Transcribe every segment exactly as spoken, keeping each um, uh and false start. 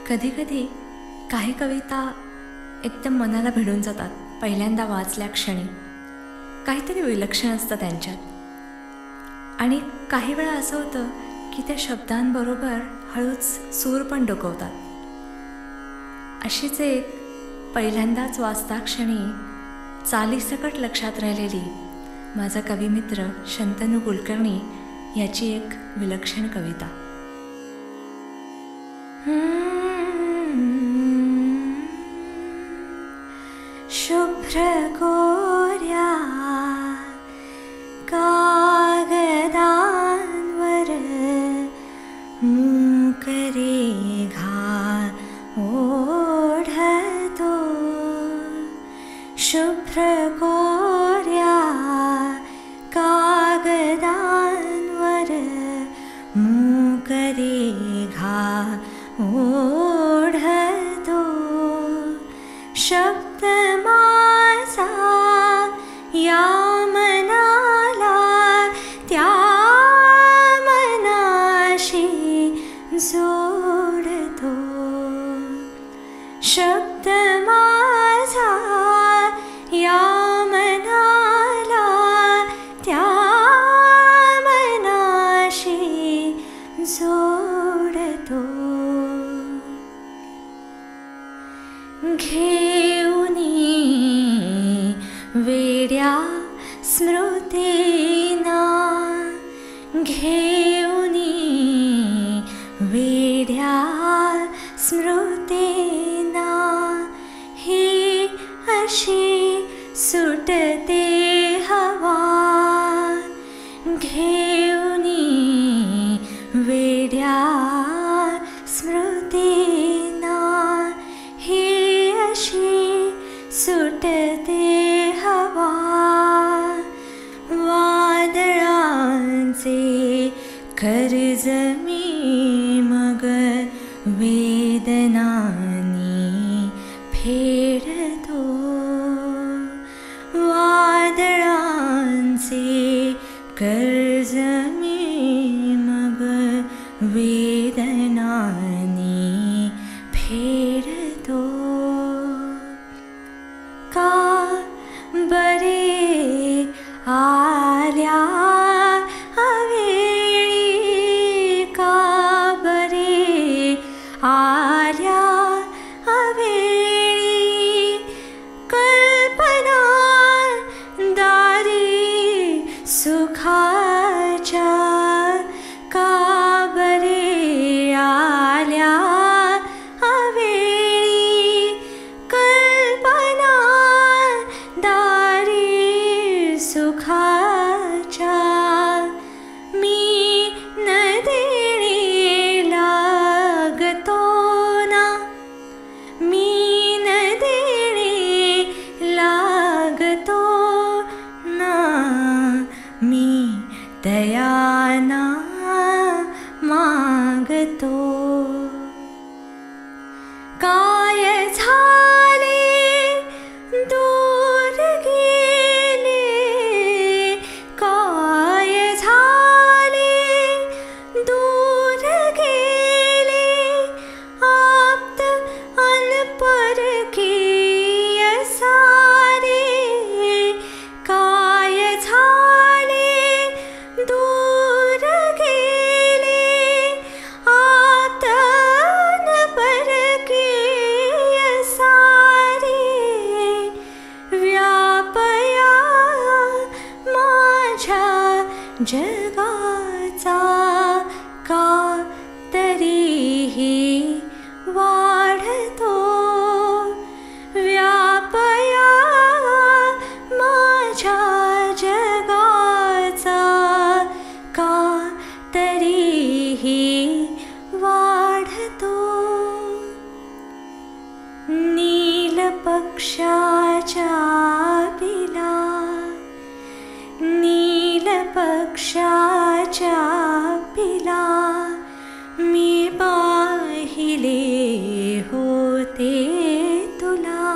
कधी कधी काही कविता एकदम मनाला भिडून जातात पहिल्यांदा वाचल्या क्षणी. काहीतरी विलक्षण असतं त्यांच्यात. आणि काही वेळा असं होतं की त्या शब्दांबरोबर हळूच सूर पण डोकवतात. अशीच एक पहिल्यांदाच वाचता क्षणी चालीसकट लक्षात राहिलेली माझा कविमित्र शंतनू कुलकर्णी याची एक विलक्षण कविता. शुभ्र कोऱ्या कागदांवर मूकरे घा ओढतो. शुभ्र कोऱ्या कागदांवर मूकरे घा ओढतो. शब्द माझा या मनाला त्या मनाशी जोडतो. शब्द माझा या मनाला त्या मनाशी जोडतो. घेऊनी वेड्या स्मृतीना घेऊनी वेड्या स्मृतीना ही अशी सुटते हवा. घेऊनी वेड्या स्मृतीना ही अशी सुटते हवा. वादळांचे कर्ज मी मग वेदनांनी फेडतो. वादळांचे कर्ज मी मग वेदनांनी फेडतो. का बरे आल्या अवेळी का बरे आल्या अवेळी कल्पना दारी सुखाच्या. का बरे आल्या अवेळी कल्पना दारी सुखाच्या. मी न देणे लागतो ना मी न देणे लागतो ना मी दयाना मागतो. काय झाले दूर गेले काय झाले दूर गेले आप्त अनपरकीय सारे. काय झाले दूर गेले आप्त अनपरकीय सारे. व्यापया माझ्या जगाचा का तरीही वाढतो. व्यापया माझ्या जगाचा का तरीही वाढतो. नील पक्षाच्या पिला नील पक्षाच्या पिला मी पाहिले होते तुला.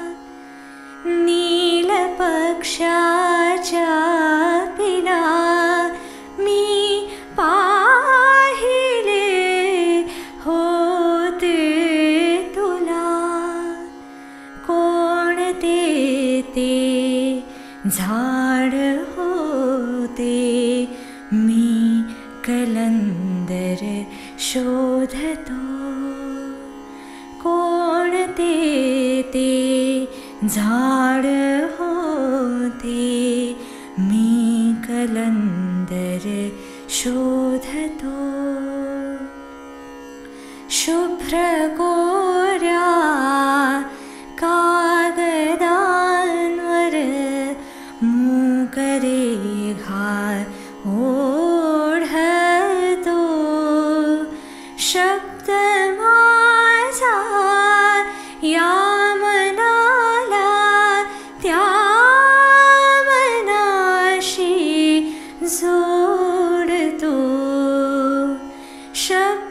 नील पक्षाच्या पिला मी पाहिले होते कलंदर शोधतो. कोण ते ते झाड होते, मी कलंदर शोधतो. शुभ्र कोऱ्या कागदांवर मूक रेघा ओढतो. शब्द माझा या मनाला त्या मनाशी जोडतो. शब्द